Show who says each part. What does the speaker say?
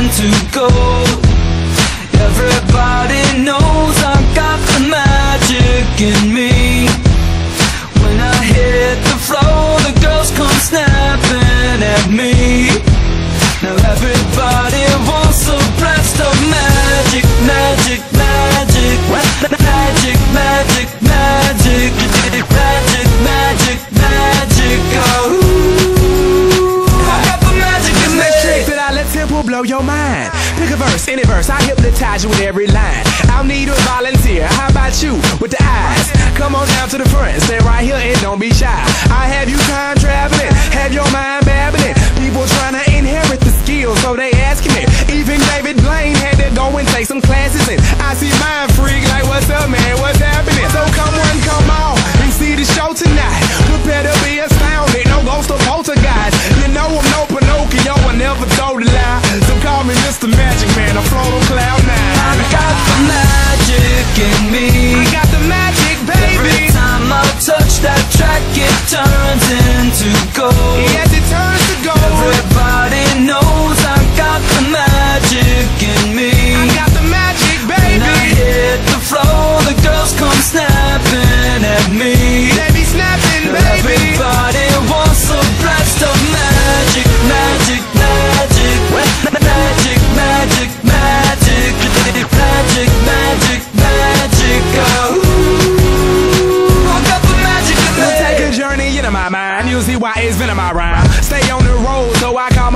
Speaker 1: into gold. Everybody knows I got the magic in me. When I hit the floor, the girls come snapping at me. Now everybody wants a blast of magic, magic, magic, magic, magic, magic, magic, magic, magic. Oh, I got the magic in me.
Speaker 2: Next trick that I let Temple blow your mind. Pick a verse, any verse, I hypnotize you with every line. I'll need a volunteer, how about you with the eyes? Come on down to the front, stay right here and don't be shy. I have you time traveling, have your mind babbling. People trying to inherit the skills, so they asking it. Even David Blaine had to go and take some classes in. I see mind freak like, what's up man, what's happening? So come on, come on, and see the show tonight. Prepare to be astounded, no ghost or poltergeist. You know I'm no Pinocchio, I never told a lie. So call me Mr. Magic Man, I float on cloud nine.
Speaker 1: I got the magic in me.
Speaker 2: I got the magic, baby.
Speaker 1: Every time I touch that track, it turns into gold.
Speaker 2: Yes, it turns to gold.
Speaker 1: Everybody knows I got the magic in me.
Speaker 2: I got the magic, baby.
Speaker 1: When I hit the floor, the girls come snapping at me.
Speaker 2: They be snapping, baby.
Speaker 1: Everybody wants a blast of magic, magic, magic, magic, magic, magic, magic, magic, magic. Oh, I got the magic in me.
Speaker 2: Take a journey into my mind. You'll see why it's been in my rhyme. Stay on the road, so I call